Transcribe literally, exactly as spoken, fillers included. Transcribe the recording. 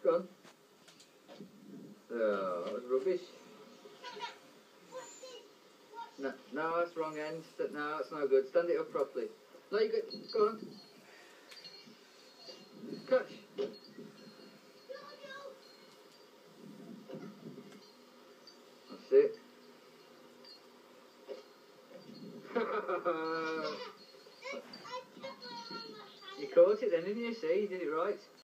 Go on. Oh, that was rubbish. No, no, that's wrong end. No, that's no good. Stand it up properly. No, you go. Go on. Catch. That's it. You caught it then, didn't you? See, you did it right.